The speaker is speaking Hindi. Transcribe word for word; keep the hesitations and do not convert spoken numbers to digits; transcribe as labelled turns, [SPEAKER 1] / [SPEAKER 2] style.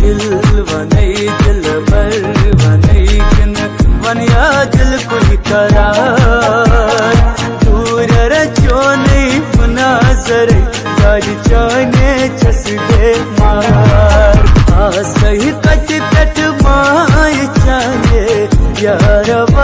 [SPEAKER 1] दिल वनै दिल बर वनै किन वनिया दिल कोई करार दूर रचो नहीं मुनाजर यार जाने छस दे मार आ सही कट कट माय चाहे यार